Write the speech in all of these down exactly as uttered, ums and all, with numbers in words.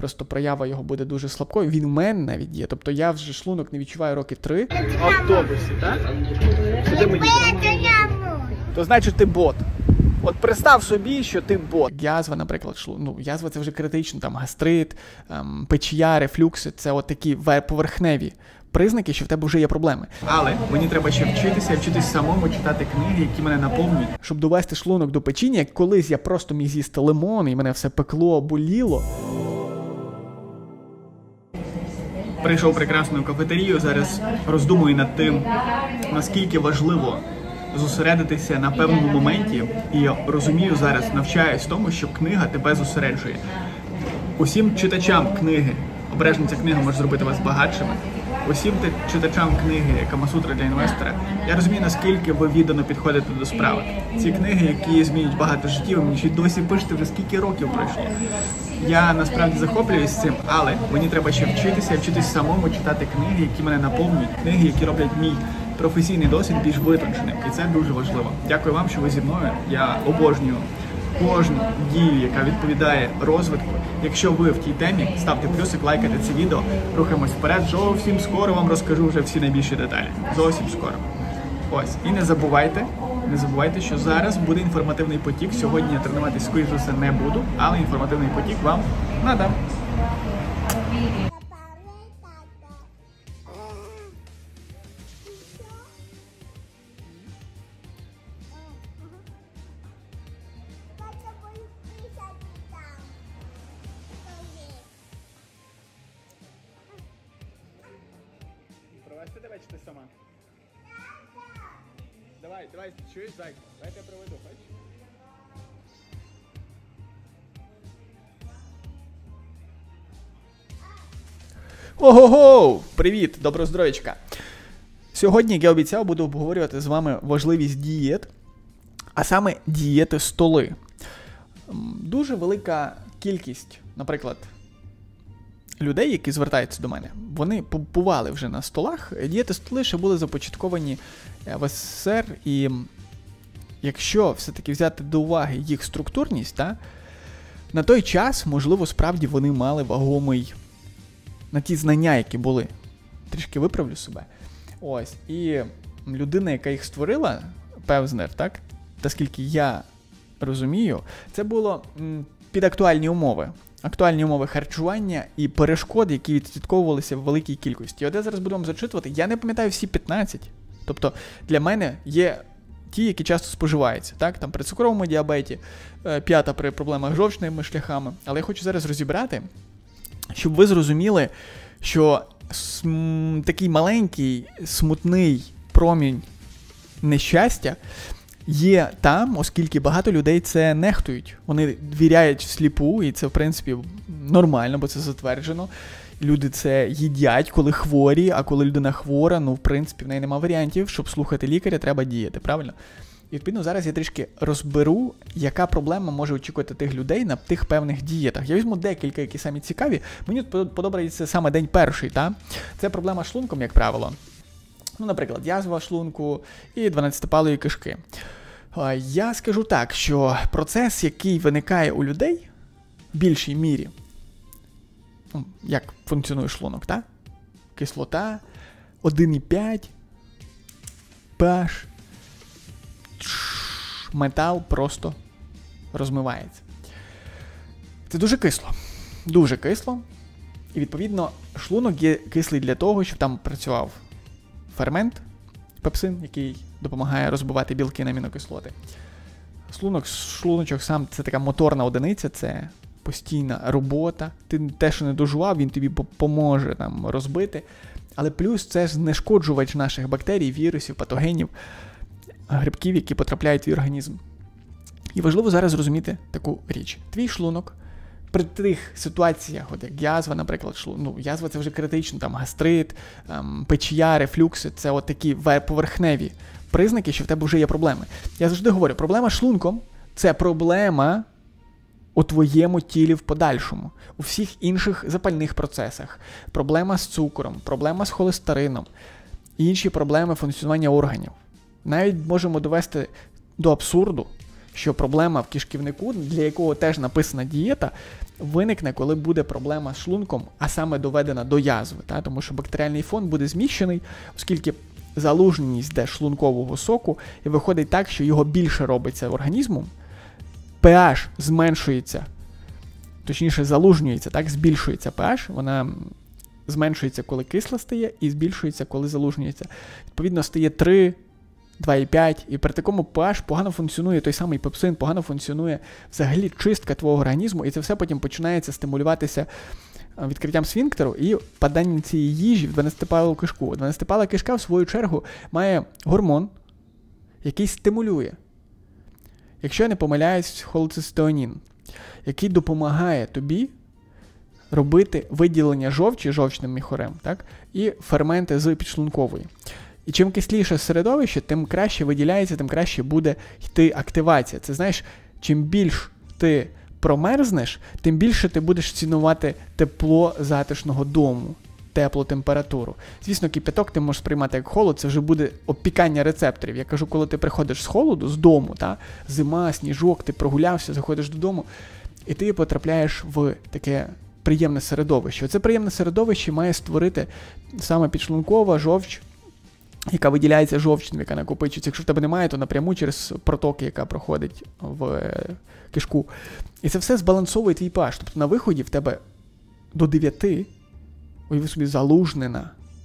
просто проява його буде дуже слабкою. Він в мене навіть є, тобто я вже шлунок не відчуваю роки три. В автобусі, так? Куди ми їдемо? То значить ти бот. От представ собі, що ти бот. Язва, наприклад, шлу... ну, язва це вже критично, там гастрит, ем, печія, рефлюкси, це от такі поверхневі признаки, що в тебе вже є проблеми. Але мені треба ще вчитися, вчитися самому читати книги, які мене наповнюють. Щоб довести шлунок до печіння, як колись я просто міг з'їсти лимон, і мене все пекло, боліло. Прийшов в прекрасну кафетерію, зараз роздумую над тим, наскільки важливо зосередитися на певному моменті, і розумію зараз, навчаюсь тому, що книга тебе зосереджує. Усім читачам книги, обережно ця книга може зробити вас багатшими, усім читачам книги «Камасутра для інвестора», я розумію, наскільки ви віддано підходите до справи. Ці книги, які змінюють багато життів, ви мені ще досі пишете, вже скільки років пройшло. Я насправді захоплююсь цим, але мені треба ще вчитися, вчитися самому читати книги, які мене наповнюють, книги, які роблять мій професійний досвід більш витонченим. І це дуже важливо. Дякую вам, що ви зі мною. Я обожнюю кожну дію, яка відповідає розвитку. Якщо ви в тій темі, ставте плюсик, лайкайте це відео, рухаємось вперед. Зовсім скоро вам розкажу вже всі найбільші деталі. Зовсім скоро. Ось. І не забувайте, не забувайте, що зараз буде інформативний потік. Сьогодні я тренуватись, скоріш за все, не буду, але інформативний потік вам надам. Провести тебе чи ти сама? Давай, давай, чуєш, зайка? Давай я проведу, хочеш? Ого-го! Привіт, доброго здоров'ячка! Сьогодні, як я обіцяв, буду обговорювати з вами важливість дієт, а саме дієти столи. Дуже велика кількість, наприклад, людей, які звертаються до мене, вони побували вже на столах. Дієти столи ще були започатковані в ес ес ес ер, і якщо все-таки взяти до уваги їх структурність, та, на той час, можливо, справді вони мали вагомий на ті знання, які були. Трішки виправлю себе. Ось. І людина, яка їх створила, Певзнер, так, наскільки я розумію, це було м, під актуальні умови. Актуальні умови харчування і перешкоди, які відслідковувалися в великій кількості. От я зараз буду вам зачитувати. Я не пам'ятаю всі п'ятнадцять. Тобто для мене є ті, які часто споживаються. Так? Там при цукровому діабеті, п'ята при проблемах з жовчними шляхами. Але я хочу зараз розібрати, щоб ви зрозуміли, що см, такий маленький, смутний промінь нещастя є там, оскільки багато людей це нехтують. Вони віряють всліпу, і це, в принципі, нормально, бо це затверджено. Люди це їдять, коли хворі, а коли людина хвора, ну, в принципі, в неї нема варіантів. Щоб слухати лікаря, треба діяти, правильно? І, відповідно, зараз я трішки розберу, яка проблема може очікувати тих людей на тих певних дієтах. Я візьму декілька, які самі цікаві. Мені подобається саме день перший, та? Це проблема з шлунком, як правило. Ну, наприклад, язва шлунку і дванадцятипалої кишки. Я скажу так, що процес, який виникає у людей, в більшій мірі, ну, як функціонує шлунок, так? Кислота, один і п'ять, pH, метал просто розмивається. Це дуже кисло. Дуже кисло. І, відповідно, шлунок є кислий для того, щоб там працював фермент, пепсин, який допомагає розбивати білки на амінокислоти. Шлунок, шлуночок сам це така моторна одиниця, це постійна робота. Ти те, що не дожував, він тобі поможе там розбити. Але плюс це знешкоджувач наших бактерій, вірусів, патогенів, грибків, які потрапляють в твій організм. І важливо зараз зрозуміти таку річ. Твій шлунок при тих ситуаціях, от як язва, наприклад, шлу, ну, язва це вже критично, там гастрит, ем, печія, рефлюкси, це от такі поверхневі признаки, що в тебе вже є проблеми. Я завжди говорю, проблема з шлунком – це проблема у твоєму тілі в подальшому, у всіх інших запальних процесах. Проблема з цукром, проблема з холестерином, інші проблеми функціонування органів. Навіть можемо довести до абсурду, що проблема в кишківнику, для якого теж написана дієта, виникне, коли буде проблема з шлунком, а саме доведена до язви. Та? Тому що бактеріальний фон буде зміщений, оскільки залужність йде шлункового соку, і виходить так, що його більше робиться організмом, pH зменшується, точніше залужнюється, так, збільшується pH, вона зменшується, коли кисла стає, і збільшується, коли залужнюється. Відповідно, стає три, два і п'ять, і при такому pH погано функціонує той самий пепсин, погано функціонує взагалі чистка твого організму, і це все потім починається стимулюватися відкриттям сфінктеру і паданням цієї їжі в дванадцятипалу кишку. дванадцятипала кишка, в свою чергу, має гормон, який стимулює, якщо я не помиляюсь, холецистеонін, який допомагає тобі робити виділення жовчі жовчним міхурем, так, і ферменти з підшлункової. І чим кисліше середовище, тим краще виділяється, тим краще буде йти активація. Це, знаєш, чим більш ти промерзнеш, тим більше ти будеш цінувати тепло затишного дому, теплу температуру. Звісно, кипяток ти можеш сприймати як холод, це вже буде опікання рецепторів. Я кажу, коли ти приходиш з холоду, з дому, та, зима, сніжок, ти прогулявся, заходиш додому, і ти потрапляєш в таке приємне середовище. Оце приємне середовище має створити саме підшлункова жовч, яка виділяється жовчним, яка накопичується. Якщо в тебе немає, то напряму через протоки, яка проходить в кишку. І це все збалансовує твій pH. Тобто на виході в тебе до дев'яти, уяви собі, залужнена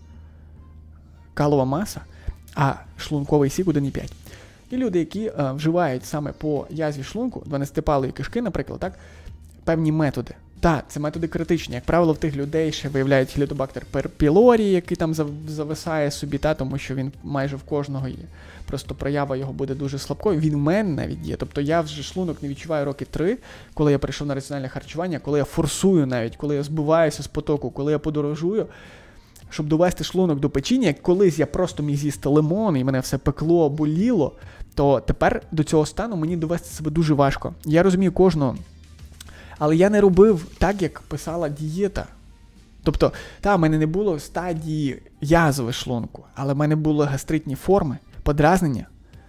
калова маса, а шлунковий сік один і п'ять. І люди, які е, вживають саме по язві шлунку, дванадцятипалої кишки, наприклад, так, певні методи. Так, це методи критичні. Як правило, в тих людей ще виявляють хелітобактер пілорі, який там зависає собі, та, тому що він майже в кожного є. Просто проява його буде дуже слабкою. Він в мене навіть є. Тобто я вже шлунок не відчуваю роки три, коли я прийшов на раціональне харчування, коли я форсую навіть, коли я збиваюся з потоку, коли я подорожую, щоб довести шлунок до печіння. Як колись я просто міг з'їсти лимон, і мене все пекло, боліло, то тепер до цього стану мені довести себе дуже важко. Я розумію кожного. Але я не робив так, як писала дієта. Тобто, та, в мене не було стадії язви шлунку, але в мене були гастритні форми, подразнення.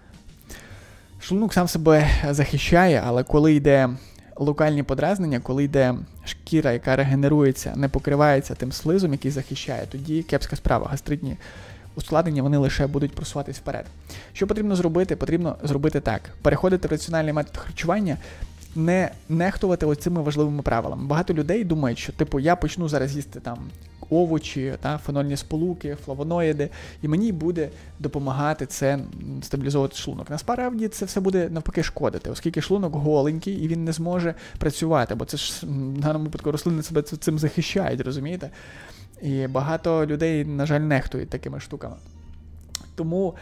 Шлунок сам себе захищає, але коли йде локальні подразнення, коли йде шкіра, яка регенерується, не покривається тим слизом, який захищає, тоді кепська справа. Гастритні ускладнення, вони лише будуть просуватись вперед. Що потрібно зробити? Потрібно зробити так. Переходити в раціональний метод харчування, не нехтувати оцими важливими правилами. Багато людей думають, що типу я почну зараз їсти там овочі, та, фенольні сполуки, флавоноїди, і мені буде допомагати це стабілізовувати шлунок. Насправді це все буде навпаки шкодити, оскільки шлунок голенький і він не зможе працювати, бо це ж в даному випадку рослини себе цим захищають, розумієте? І багато людей, на жаль, нехтують такими штуками. Тому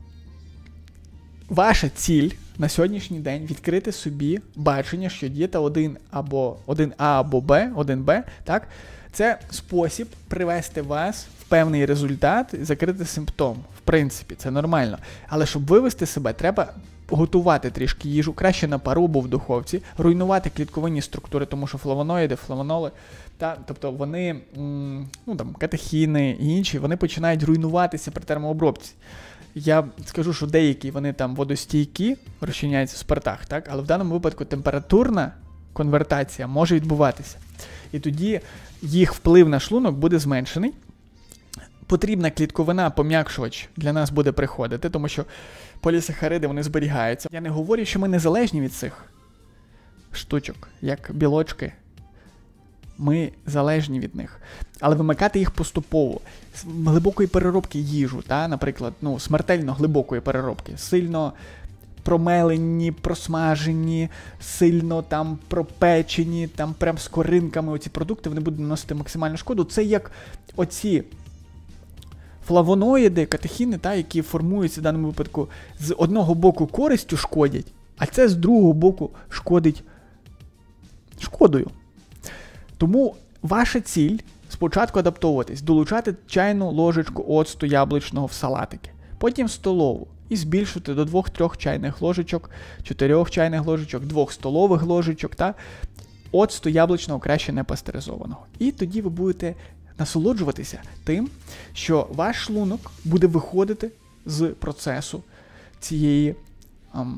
ваша ціль на сьогоднішній день відкрити собі бачення, що дієта один або один А або Б, один Б, так? Це спосіб привести вас в певний результат і закрити симптом. В принципі, це нормально. Але щоб вивести себе, треба готувати трішки їжу, краще на пару або в духовці, руйнувати клітковинні структури, тому що флавоноїди, флавоноли, та, тобто вони, ну там, катехіни і інші, вони починають руйнуватися при термообробці. Я скажу, що деякі вони там водостійкі, розчиняються в спиртах, так? Але в даному випадку температурна конвертація може відбуватися. І тоді їх вплив на шлунок буде зменшений. Потрібна клітковина, пом'якшувач для нас буде приходити, тому що полісахариди, вони зберігаються. Я не говорю, що ми незалежні від цих штучок, як білочки. Ми залежні від них. Але вимикати їх поступово. З глибокої переробки їжу, та, наприклад, ну, смертельно глибокої переробки, сильно промелені, просмажені, сильно там пропечені, там прям з коринками оці продукти, вони будуть наносити максимальну шкоду. Це як оці флавоноїди, катехіни, та, які формуються в даному випадку з одного боку користю шкодять, а це з другого боку шкодить шкодою. Тому ваша ціль спочатку адаптовуватись, долучати чайну ложечку оцту яблучного в салатики, потім столову і збільшити до двох-трьох чайних ложечок, чотирьох чайних ложечок, двох столових ложечок, та оцту яблучного краще не пастеризованого. І тоді ви будете насолоджуватися тим, що ваш шлунок буде виходити з процесу цієї ам,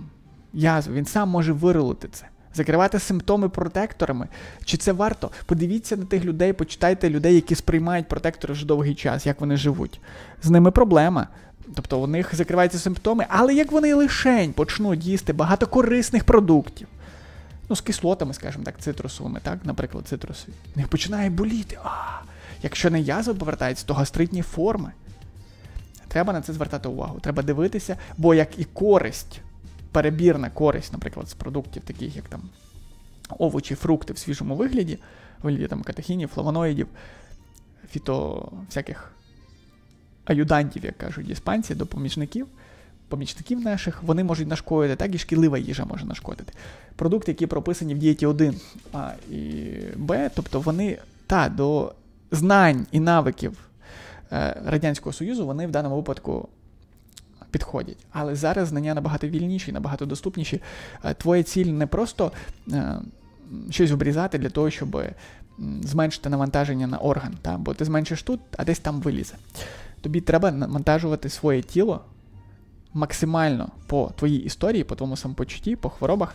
язву, він сам може вирулити це. Закривати симптоми протекторами. Чи це варто? Подивіться на тих людей, почитайте людей, які сприймають протектори вже довгий час, як вони живуть. З ними проблема. Тобто у них закриваються симптоми, але як вони лишень почнуть їсти багато корисних продуктів, ну, з кислотами, скажімо так, цитрусовими, так, наприклад, цитрусові, в них починає боліти. А, якщо не язва повертається, то гастритні форми. Треба на це звертати увагу. Треба дивитися, бо як і користь, перебірна користь, наприклад, з продуктів, таких як там овочі, фрукти в свіжому вигляді, вигляді там катехінів, флавоноїдів, фіто всяких аюдантів, як кажуть іспанці, допомічників, помічників наших, вони можуть нашкодити, так і шкідлива їжа може нашкодити. Продукти, які прописані в дієті один А і Б, тобто вони, та, до знань і навиків е, Радянського Союзу, вони в даному випадку підходять. Але зараз знання набагато вільніші, набагато доступніші. Е, твоя ціль не просто е, щось обрізати для того, щоб зменшити навантаження на орган, та? Бо ти зменшиш тут, а десь там вилізе. Тобі треба навантажувати своє тіло максимально по твоїй історії, по твоєму самопочутті, по хворобах,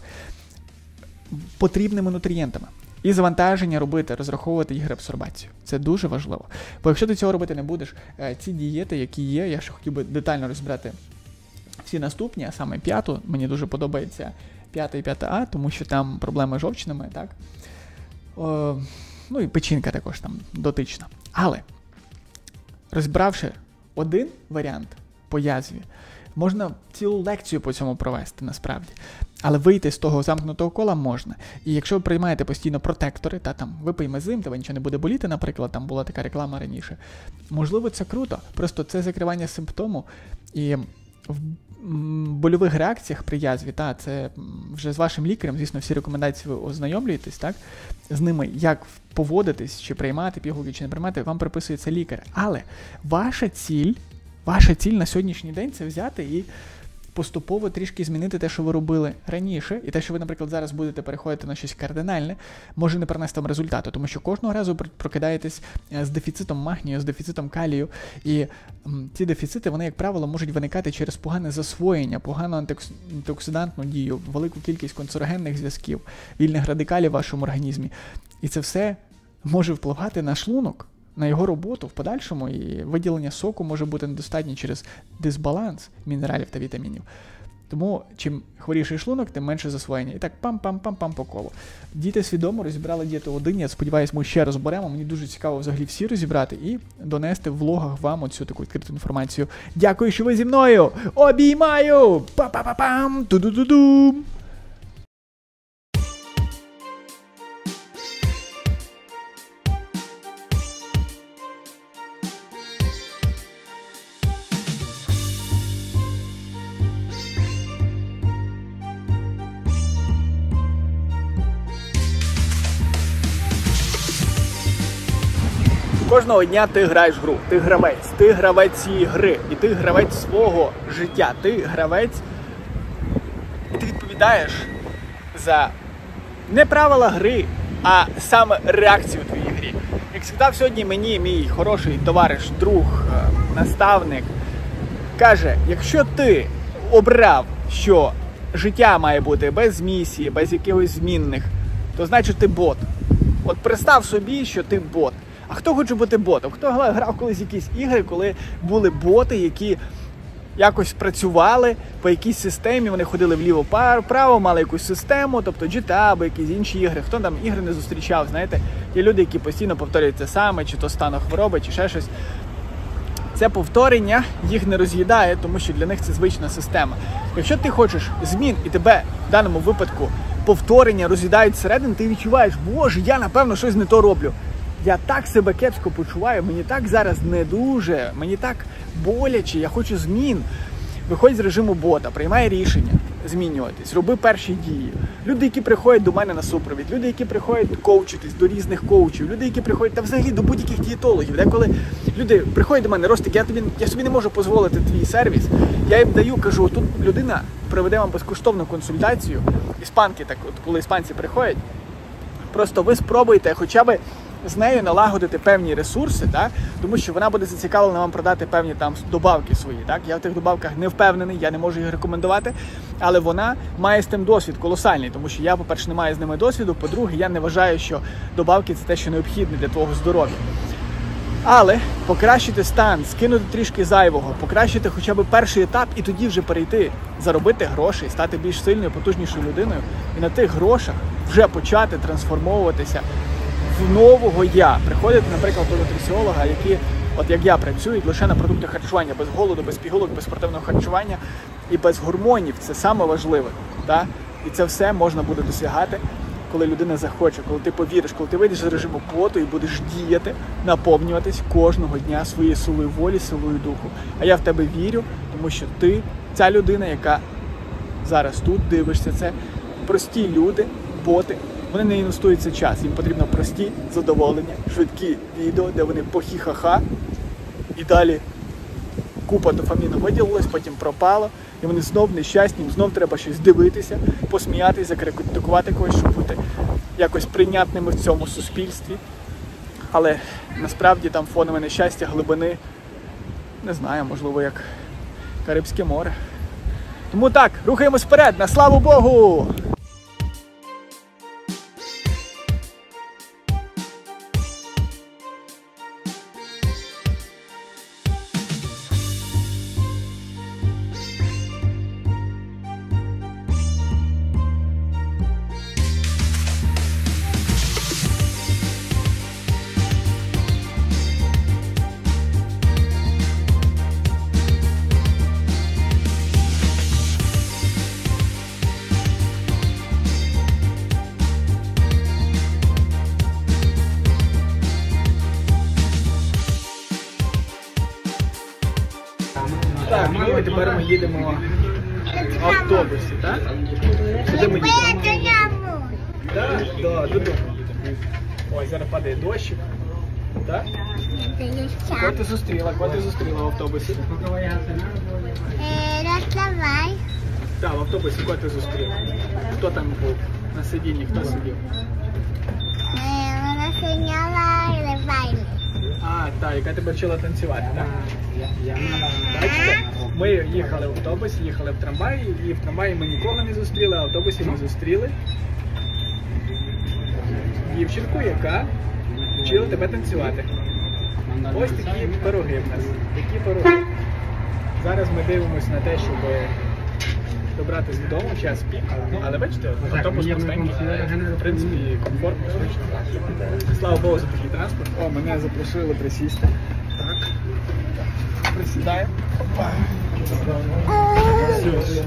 потрібними нутрієнтами. І завантаження робити, розраховувати їх реабсорбацію. Це дуже важливо. Бо якщо ти цього робити не будеш, ці дієти, які є, я ще хотів би детально розбирати всі наступні, а саме п'яту, мені дуже подобається п'ята і п'ята А, тому що там проблеми з жовчними, так? О, ну і печінка також там дотична. Але, розбравши один варіант по язві, можна цілу лекцію по цьому провести, насправді. Але вийти з того замкнутого кола можна. І якщо ви приймаєте постійно протектори, та там випий мезим, тебе нічого не буде боліти, наприклад, там була така реклама раніше, можливо, це круто. Просто це закривання симптому. І в больових реакціях при язві, та, це вже з вашим лікарем, звісно, всі рекомендації ви ознайомлюєтесь, так, з ними, як поводитись, чи приймати пігулки, чи не приймати, вам приписується лікар. Але ваша ціль, ваша ціль на сьогоднішній день це взяти і поступово трішки змінити те, що ви робили раніше, і те, що ви, наприклад, зараз будете переходити на щось кардинальне, може не принести вам результату, тому що кожного разу прокидаєтесь з дефіцитом магнію, з дефіцитом калію, і м, ці дефіцити, вони, як правило, можуть виникати через погане засвоєння, погану антиоксидантну дію, велику кількість канцерогенних зв'язків, вільних радикалів в вашому організмі. І це все може впливати на шлунок, на його роботу в подальшому, і виділення соку може бути недостатньо через дисбаланс мінералів та вітамінів. Тому, чим хворіший шлунок, тим менше засвоєння. І так пам-пам-пам-пам по колу. Діти свідомо розібрали дієту один, я сподіваюся, ми ще розберемо. Мені дуже цікаво взагалі всі розібрати і донести в влогах вам оцю таку відкриту інформацію. Дякую, що ви зі мною! Обіймаю! Па-па-па-пам! Ту-ду-ду-ду! Кожного дня ти граєш гру, ти гравець, ти гравець цієї гри, і ти гравець свого життя, ти гравець, і ти відповідаєш за не правила гри, а саме реакцію у твоїй грі. Як сказав сьогодні мені мій хороший товариш, друг, наставник, каже, якщо ти обрав, що життя має бути без місії, без якихось змінних, то значить ти бот. От представ собі, що ти бот. А хто хоче бути ботом? Хто грав колись якісь ігри, коли були боти, які якось працювали по якійсь системі, вони ходили вліво-вправо, мали якусь систему, тобто джі ті ей або якісь інші ігри. Хто там ігри не зустрічав, знаєте? Є люди, які постійно повторюють це саме, чи то стану хвороби, чи ще щось. Це повторення їх не роз'їдає, тому що для них це звична система. Якщо ти хочеш змін і тебе в даному випадку повторення роз'їдають всередину, ти відчуваєш, боже, я напевно щось не то роблю. Я так себе кепсько почуваю, мені так зараз не дуже, мені так боляче, я хочу змін. Виходь з режиму бота, приймай рішення змінюватись, роби перші дії. Люди, які приходять до мене на супровід, люди, які приходять коучитись до різних коучів, люди, які приходять та взагалі до будь-яких дієтологів. Деколи люди приходять до мене, Ростик, я, тобі, я собі не можу дозволити твій сервіс, я їм даю, кажу, тут людина проведе вам безкоштовну консультацію. Іспанки, так от, коли іспанці приходять, просто ви спробуйте хоча б з нею налагодити певні ресурси, так? Тому що вона буде зацікавлена вам продати певні там добавки свої. Так? Я в тих добавках не впевнений, я не можу їх рекомендувати, але вона має з тим досвід колосальний, тому що я, по-перше, не маю з ними досвіду, по-друге, я не вважаю, що добавки – це те, що необхідне для твого здоров'я. Але покращити стан, скинути трішки зайвого, покращити хоча б перший етап і тоді вже перейти, заробити гроші, стати більш сильною, потужнішою людиною і на тих грошах вже почати трансформовуватися в нового я. Приходити, наприклад, до нутриціолога, які, от як я, працюють лише на продуктах харчування, без голоду, без пігулок, без спортивного харчування і без гормонів. Це саме важливе. Так? І це все можна буде досягати, коли людина захоче, коли ти повіриш, коли ти вийдеш з режиму поту і будеш діяти, наповнюватись кожного дня своєю силою волі, силою духу. А я в тебе вірю, тому що ти, ця людина, яка зараз тут дивишся, це прості люди, боти, вони не інвестують цей час, їм потрібно прості задоволення, швидкі відео, де вони похі-ха-ха, і далі купа дофаміну виділилась, потім пропало, і вони знов нещасні, їм знов треба щось дивитися, посміятися, закритикувати когось, щоб бути якось прийнятними в цьому суспільстві. Але насправді там фонове нещастя глибини, не знаю, можливо, як Карибське море. Тому так, рухаємось вперед, на славу Богу! Так, ну і тепер ми їдемо в автобусі, так? Куди ми їдемо? Так, да, додому їдемо. Ой, зараз падає дощик. Так? Кого ти зустріла? Кого ти зустріла в автобусі? Розставай. Так, в автобусі кого ти зустріла? Хто там був на сидінні, хто сидів? Вона синяла ревайли. А, так, яка тебе вчила танцювати, так? Бачите? Ми їхали в автобусі, їхали в трамваї, і в трамваї ми нікого не зустріли, а в автобусі ми зустріли дівчинку, яка вчила тебе танцювати. Ось такі пироги в нас. Такі пироги. Зараз ми дивимося на те, щоб добратися додому, час пік. Але бачите, автобус пустенький, в принципі, комфортно, зручно. Слава Богу за такий транспорт. О, мене запросили присісти. Так. Присідаємо. Опа. Все.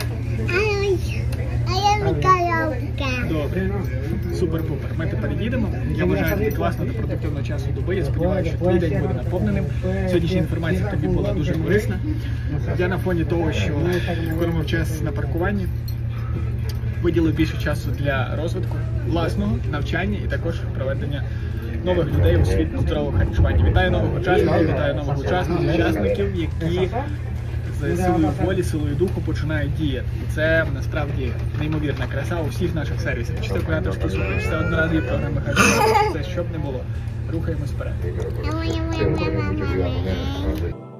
А я Миколаївка. Добре. Супер-пупер. Ми тепер їдемо. Я вважаю, тобі класно до продуктивного часу доби. Я сподіваюся, що твій день буде наповненим. Сьогоднішня інформація тобі була дуже корисна. Я на фоні того, що економив час на паркуванні, виділив більше часу для розвитку власного, навчання і також проведення нових людей у світ здорового харчування. Вітаю нових учасників, вітаю нових учасників, учасників, які з силою волі, силою духу починають діяти. І це насправді неймовірна краса у всіх наших сервісах. Чи це кураторські супер, чи це одноразові програми харчування, це щоб не було. Рухаємось вперед.